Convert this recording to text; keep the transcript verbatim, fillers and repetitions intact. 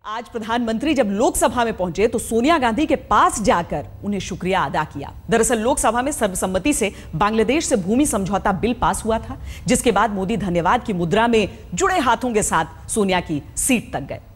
आज प्रधानमंत्री जब लोकसभा में पहुंचे तो सोनिया गांधी के पास जाकर उन्हें शुक्रिया अदा किया। दरअसल लोकसभा में सर्वसम्मति से बांग्लादेश से भूमि समझौता बिल पास हुआ था, जिसके बाद मोदी धन्यवाद की मुद्रा में जुड़े हाथों के साथ सोनिया की सीट तक गए।